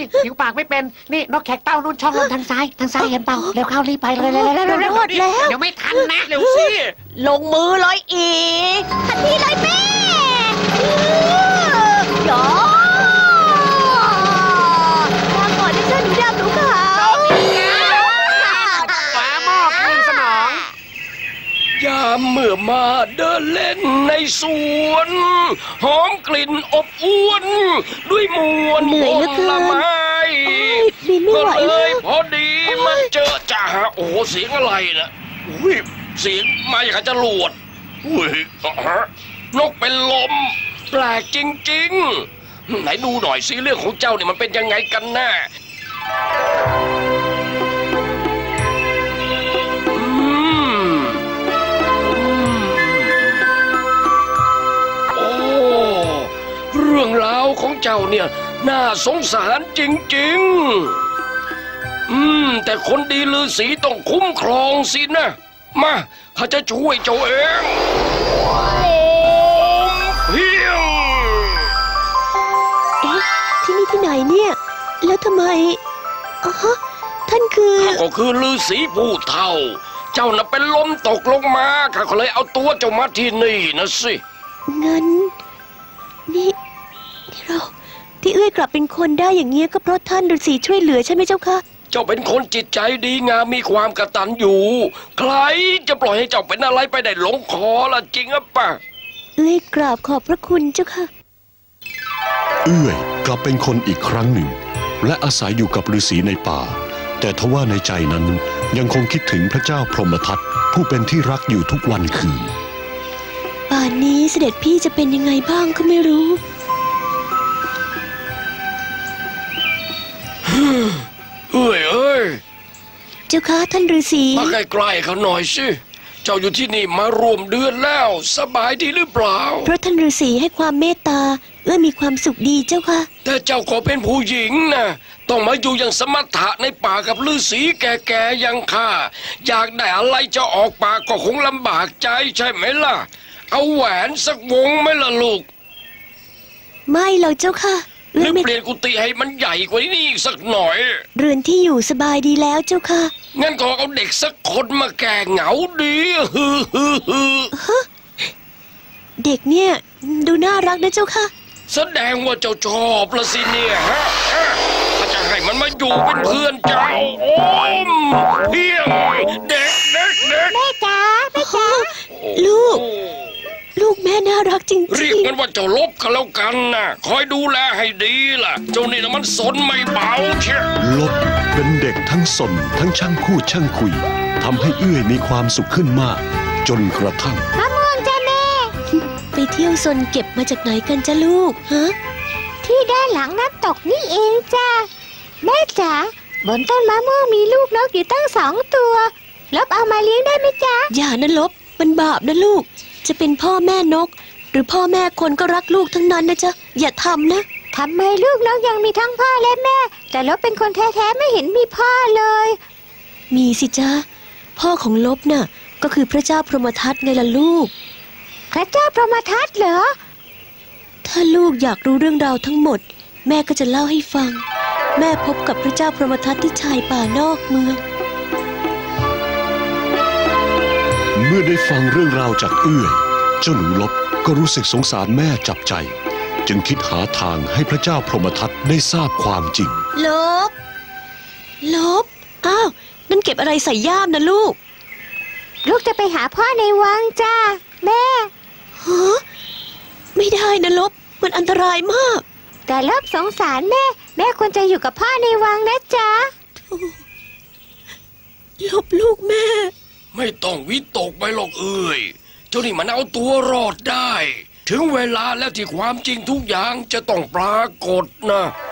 ผิวปากไม่เป็นนี่นกแขกเต้านู่นช่องลมทางซ้ายเห็นเปล่าเร็วเข้ารีบไปเลยเร็วเดี๋ยวไม่ทันนะเร็วสิลงมือเลยอีกทันทีเลยแม่ยอมาก่อนที่เจ้าหนูดำหนูขาวฟ้ามอบคืนสมองยามเมื่อมาเดินเล่นในสวนหอมกลิ่นอบอวนด้วยมวลผลไม้ก็เลยพอดีมันเจอจ่าโอ้โหเสียงอะไรนะเสียงมาอย่างกับจรวดนกเป็นลมแปลกจริงๆไหนดูหน่อยสิเรื่องของเจ้าเนี่ยมันเป็นยังไงกันแน่เรื่องราวของเจ้าเนี่ยน่าสงสารจริงๆแต่คนดีฤาษีต้องคุ้มครองสินะมาข้าจะช่วยเจ้าเองเพียงที่นี่ที่ไหนเนี่ยแล้วทำไมท่านคือข้าก็คือฤาษีผู้เฒ่าเจ้าน่ะเป็นลมตกลงมาข้าก็เลยเอาตัวเจ้ามาที่นี่นะสิงั้นนี่เราที่เอื้อยกลับเป็นคนได้อย่างเงี้ยก็เพราะท่านฤาษีช่วยเหลือใช่ไหมเจ้าคะเจ้าเป็นคนจิตใจดีงามมีความกตัญญูใครจะปล่อยให้เจ้าเป็นอะไรไปได้หลงคอล่ะจริงหรือเปล่าเอื้อยกราบขอบพระคุณเจ้าค่ะเอื้อยกลับเป็นคนอีกครั้งหนึ่งและอาศัยอยู่กับฤาษีในป่าแต่ทว่าในใจนั้นยังคงคิดถึงพระเจ้าพรหมทัตผู้เป็นที่รักอยู่ทุกวันคืนป่านนี้เสด็จพี่จะเป็นยังไงบ้างก็ไม่รู้เอ้ยเจ้าคะท่านฤาษีมาใกล้ๆเขาหน่อยสิเจ้าอยู่ที่นี่มารวมเดือนแล้วสบายดีหรือเปล่าเพราะท่านฤาษีให้ความเมตตามีความสุขดีเจ้าค่ะแต่เจ้าก็เป็นผู้หญิงนะต้องมาอยู่อย่างสมถะในป่ากับฤาษีแก่ๆอย่างข้าอยากได้อะไรจะออกปากก็คงลำบากใจใช่ไหมล่ะเอาแหวนสักวงไหมล่ะลูกไม่หรอกเจ้าค่ะหรือเปลี่ยนกุฏิให้มันใหญ่กว่านี้อีกสักหน่อยเรือนที่อยู่สบายดีแล้วเจ้าค่ะงั้นก็เอาเด็กสักคนมาแก้เหงาดีเด็กเนี่ยดูน่ารักนะเจ้าค่ะแสดงว่าเจ้าชอบละสิเนี่ยฮะถ้าจะให้มันมาอยู่เป็นเพื่อนเจ้าโอ้มเพียงเด็กแม่จ๋าลูกแม่น่ารักจริงๆเรียกมันว่าเจ้าลบกันแล้วกันนะคอยดูแลให้ดีล่ะเจ้านี่นะมันสนไม่เบาเชียวลบเป็นเด็กทั้งสนทั้งช่างพูดช่างคุยทำให้เอื้อยมีความสุขขึ้นมากจนกระทั่งมะม่วงจ้าแม่ไปเที่ยวสนเก็บมาจากไหนกันจ้าลูกฮะที่ด้านหลังน้ำตกนี่เองจ้าแม่จ๋าบนต้นมะม่วงมีลูกนกอยู่ตั้ง2 ตัวลบเอามาเลี้ยงได้ไหมจ๊ะอย่านะลบมันบาปนะลูกจะเป็นพ่อแม่นกหรือพ่อแม่คนก็รักลูกทั้งนั้นนะจ๊ะอย่าทำนะทำไมลูกนกยังมีทั้งพ่อและแม่แต่ลบเป็นคนแท้ๆไม่เห็นมีพ่อเลยมีสิจ๊ะพ่อของลบน่ะก็คือพระเจ้าพรหมทัตไงล่ะลูกพระเจ้าพรหมทัตเหรอถ้าลูกอยากรู้เรื่องราวทั้งหมดแม่ก็จะเล่าให้ฟังแม่พบกับพระเจ้าพรหมทัตที่ชายป่านอกเมืองเมื่อได้ฟังเรื่องราวจากเอื้อยเจ้าหนูลบก็รู้สึกสงสารแม่จับใจจึงคิดหาทางให้พระเจ้าพรหมทัตได้ทราบความจริงลบอ้าวนั่นเก็บอะไรใส่ย่ามนะลูกจะไปหาพ่อในวังจ้าแม่ฮะไม่ได้นะลบมันอันตรายมากแต่ลบสงสารแม่ควรจะอยู่กับพ่อในวังนะจ๊ะลบลูกแม่ไม่ต้องวิตกไปหรอกเอ้ยเจ้านี่มันเอาตัวรอดได้ถึงเวลาแล้วที่ความจริงทุกอย่างจะต้องปรากฏนะ